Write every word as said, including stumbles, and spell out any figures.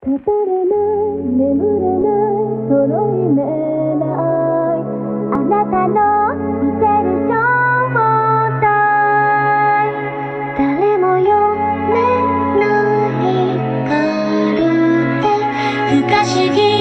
語れない眠れないその夢ないあなたの見てる正体誰も読めないカルテ不可思議